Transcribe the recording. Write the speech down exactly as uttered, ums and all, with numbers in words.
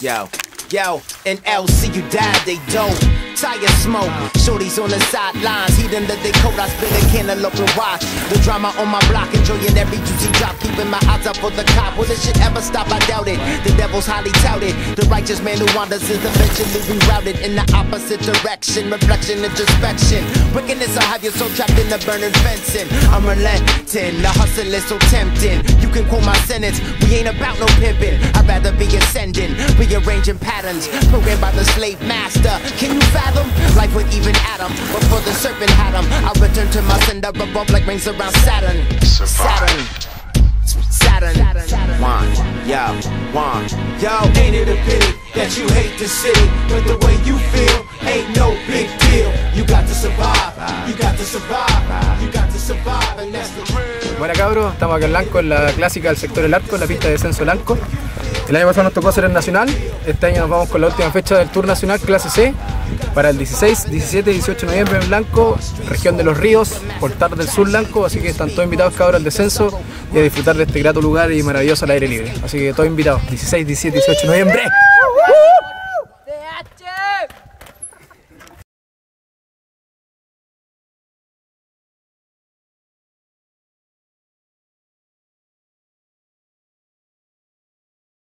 Yo, yo, in L C you died, they don't. Tire smoke, shorties on the sidelines, heat under their coat, I spit a cantaloupe and watch the drama on my block, enjoying every juicy drop, keeping my eyes up for the cop. Will this shit ever stop? I doubt it. The devil's highly touted, the righteous man who wanders is eventually rerouted in the opposite direction. Reflection, introspection, wickedness will have your soul trapped in the burning fencing. I'm relenting, the hustle is so tempting. You can quote my sentence, we ain't about no pimping. I'd rather be ascending, rearranging patterns, programmed by the slave master. Can you fathom? Life with even Adam, before the serpent had him. I return to my sender, revolve like rings around Saturn. Saturn, Saturn, Saturn. One, yo, one, yo. Ain't it a pity that you hate the city, but the way you feel ain't no big deal. You got to survive, you got to survive, you got to survive, and that's the real. Buena cabros, estamos acá en Lanco, en la clásica del sector El Arco, en la pista de descenso Lanco. El año pasado nos tocó hacer el nacional, este año nos vamos con la última fecha del Tour Nacional Clase C para el dieciséis, diecisiete y dieciocho de noviembre en Lanco, región de Los Ríos, Portal del Sur Lanco, así que están todos invitados cabros al descenso y a disfrutar de este grato lugar y maravilloso al aire libre. Así que todos invitados, dieciséis, diecisiete y dieciocho de noviembre.